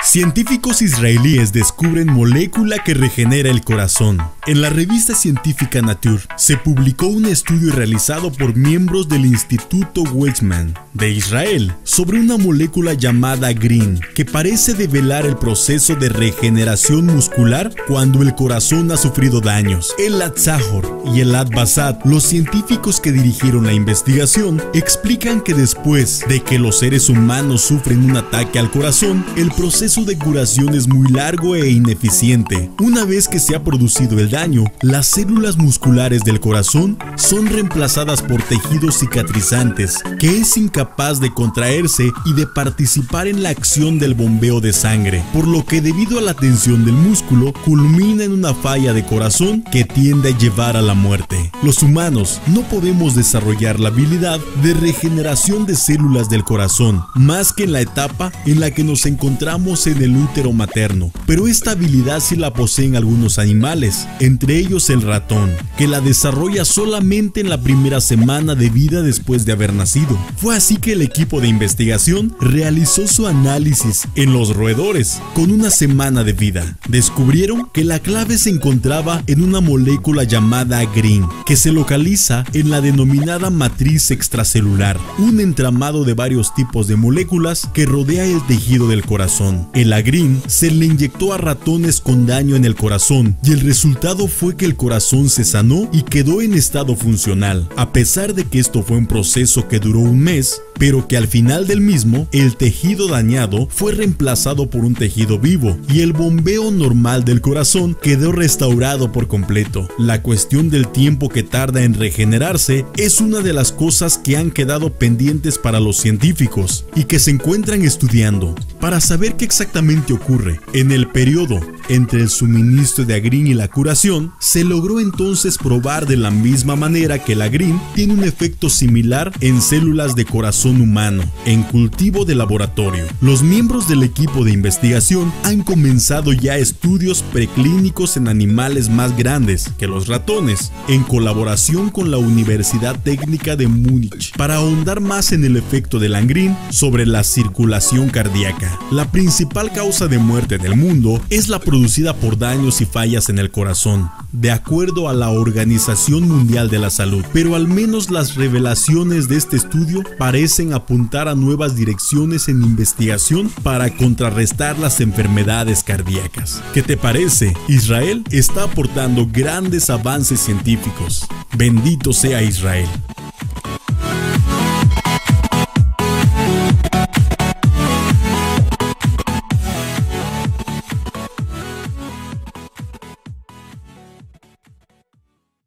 Científicos israelíes descubren molécula que regenera el corazón. En la revista científica Nature se publicó un estudio realizado por miembros del Instituto Weizmann de Israel sobre una molécula llamada GRIN que parece develar el proceso de regeneración muscular cuando el corazón ha sufrido daños. Elad Zahor y Elad Basat, los científicos que dirigieron la investigación, explican que después de que los seres humanos sufren un ataque al corazón, el proceso de curación es muy largo e ineficiente. Una vez que se ha producido el daño, las células musculares del corazón son reemplazadas por tejidos cicatrizantes, que es incapaz de contraerse y de participar en la acción del bombeo de sangre, por lo que debido a la tensión del músculo, culmina en una falla de corazón que tiende a llevar a la muerte. Los humanos no podemos desarrollar la habilidad de regeneración de células del corazón, más que en la etapa en la que nos encontramos en el útero materno, pero esta habilidad sí la poseen algunos animales, entre ellos el ratón, que la desarrolla solamente en la primera semana de vida después de haber nacido. Fue así que el equipo de investigación realizó su análisis en los roedores con una semana de vida. Descubrieron que la clave se encontraba en una molécula llamada GRIN, que se localiza en la denominada matriz extracelular, un entramado de varios tipos de moléculas que rodea el tejido del corazón. El GRIN se le inyectó a ratones con daño en el corazón y el resultado fue que el corazón se sanó y quedó en estado funcional, a pesar de que esto fue un proceso que duró un mes, pero que al final del mismo, el tejido dañado fue reemplazado por un tejido vivo y el bombeo normal del corazón quedó restaurado por completo. La cuestión del tiempo que tarda en regenerarse es una de las cosas que han quedado pendientes para los científicos y que se encuentran estudiando para saber qué exactamente ocurre. En el periodo entre el suministro de GRIN y la curación, se logró entonces probar de la misma manera que la GRIN tiene un efecto similar en células de corazón humano, en cultivo de laboratorio. Los miembros del equipo de investigación han comenzado ya estudios preclínicos en animales más grandes que los ratones, en colaboración con la Universidad Técnica de Múnich, para ahondar más en el efecto de la GRIN sobre la circulación cardíaca. La principal causa de muerte en el mundo es la producida por daños y fallas en el corazón, de acuerdo a la Organización Mundial de la Salud. Pero al menos las revelaciones de este estudio parecen apuntar a nuevas direcciones en investigación para contrarrestar las enfermedades cardíacas. ¿Qué te parece? Israel está aportando grandes avances científicos. Bendito sea Israel.